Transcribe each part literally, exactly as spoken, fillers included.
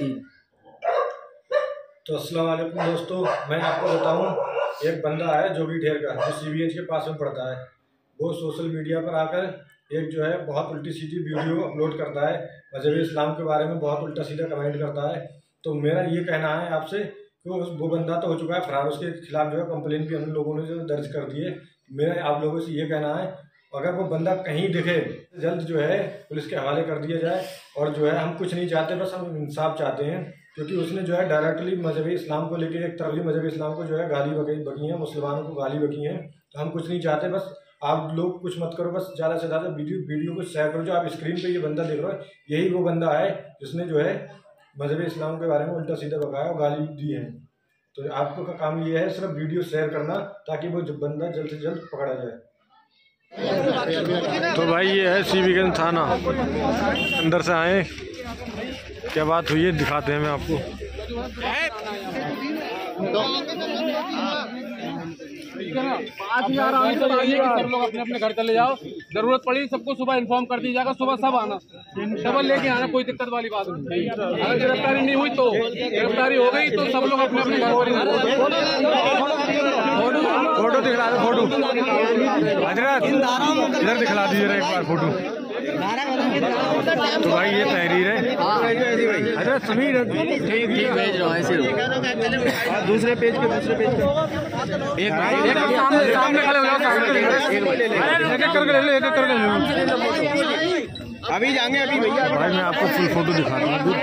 तीन। तो अस्सलाम वालेकुम दोस्तों, मैं आपको बताऊं, एक बंदा है जोगी ढेर का जो सीबीएच के पास में पड़ता है। वो सोशल मीडिया पर आकर एक जो है बहुत उल्टी सीधी वीडियो अपलोड करता है, मजहब इस्लाम के बारे में बहुत उल्टा सीधा कमेंट करता है। तो मेरा ये कहना है आपसे कि वो बंदा तो हो चुका है फरार, उसके खिलाफ जो है कंप्लेन भी हम लोगों ने जो दर्ज कर दी है। मेरा आप लोगों से ये कहना है, अगर वो बंदा कहीं दिखे जल्द जो है पुलिस के हवाले कर दिया जाए। और जो है हम कुछ नहीं चाहते, बस हम इंसाफ चाहते हैं, क्योंकि उसने जो है डायरेक्टली मजहबी इस्लाम को लेकर एक तरफ मजहबी इस्लाम को जो है गाली बकी बकी है, मुसलमानों को गाली बकी है। तो हम कुछ नहीं चाहते, बस आप लोग कुछ मत करो, बस ज़्यादा से ज़्यादा वीडियो वीडियो को शेयर करो। जो आप स्क्रीन पे ये बंदा देख रहे हो, यही वो बंदा है जिसने जो है मजहबी इस्लाम के बारे में उल्टा सीधा बकाया और गाली दी है। तो आपको का काम ये है सिर्फ वीडियो शेयर करना, ताकि वो बंदा जल्द से जल्द पकड़ा जाए। तो भाई ये है सीबीगंज थाना, अंदर से आए, क्या बात हुई है दिखाते हैं मैं आपको। पाँच हजार सब लोग अपने अपने घर चले जाओ, जरूरत पड़ी सबको सुबह इन्फॉर्म कर दी जाएगा, सुबह सब आना, डबल लेके आना, कोई दिक्कत वाली बात नहीं। अगर गिरफ्तारी नहीं हुई तो गिरफ्तारी हो गई तो सब लोग अपने अपने घर पर। फोटो दिखला दो, फोटो हजरत इधर दिखला दीजिए एक बार फोटो। तो भाई ये तहरीर है हजरत समीर, भेज रहा हूँ ऐसे दूसरे पेज पे दूसरे पेज पे एक सामने खड़े हो जाओ, एक एक करके ले लो, एक एक करके ले लो। अभी जाएंगे अभी भैया। भाई मैं आपको फुल फोटो दिखाता हूँ,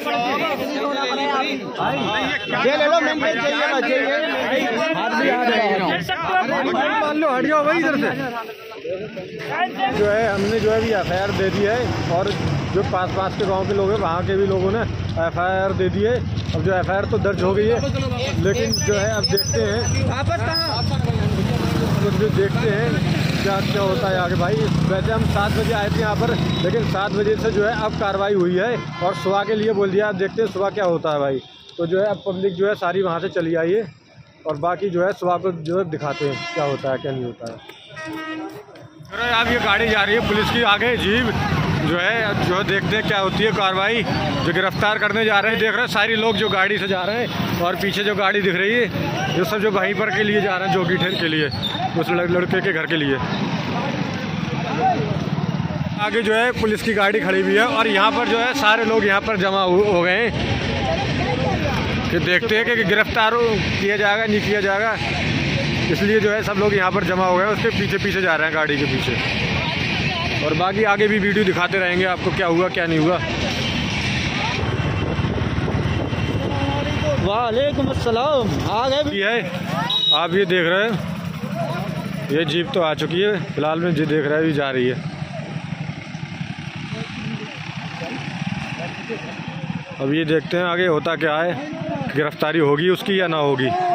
ये ले लो, मेन पेज चाहिए बच्चे, मान लो हट जाओ भाई इधर से। जो है हमने जो है अभी एफ आई आर दे दी है, और जो पास पास के गांव के लोग हैं वहाँ के भी लोगों ने एफ आई आर दे दी है। अब जो एफ आई आर तो दर्ज हो गई है, लेकिन जो है अब देखते हैं तो जो देखते हैं क्या क्या होता है आगे। भाई वैसे हम सात बजे आए थे यहाँ पर, लेकिन सात बजे से जो है अब कार्रवाई हुई है और सुबह के लिए बोल दिया। अब देखते हैं सुबह क्या होता है भाई। तो जो है अब पब्लिक जो है सारी वहाँ से चली आई है, और बाकी जो है सुबह को जो है दिखाते हैं क्या होता है क्या नहीं होता है। अरे अब ये गाड़ी जा रही है पुलिस की आगे, जीप जो है जो देखते हैं क्या होती है कार्रवाई। जो गिरफ्तार करने जा रहे हैं, देख रहे हैं सारे लोग जो गाड़ी से जा रहे हैं, और पीछे जो गाड़ी दिख रही है जो सब जो वहीं पर के लिए जा रहे हैं, जोगी ठेर के लिए, उस लड़के के घर के लिए। आगे जो है पुलिस की गाड़ी खड़ी हुई है, और यहाँ पर जो है सारे लोग यहाँ पर जमा हो गए हैं कि देखते हैं कि गिरफ्तार किया जाएगा नहीं किया जाएगा। इसलिए जो है सब लोग यहाँ पर जमा हो गए, उसके पीछे पीछे जा रहे हैं गाड़ी के पीछे। और बाकी आगे भी वीडियो दिखाते रहेंगे आपको क्या हुआ क्या नहीं हुआ। वालेकुम अस्सलाम। आ गए ये है, आप ये देख रहे हैं, ये जीप तो आ चुकी है, फिलहाल में जी देख रहा है ये जा रही है। अब ये देखते हैं आगे होता क्या है, गिरफ्तारी होगी उसकी या ना होगी।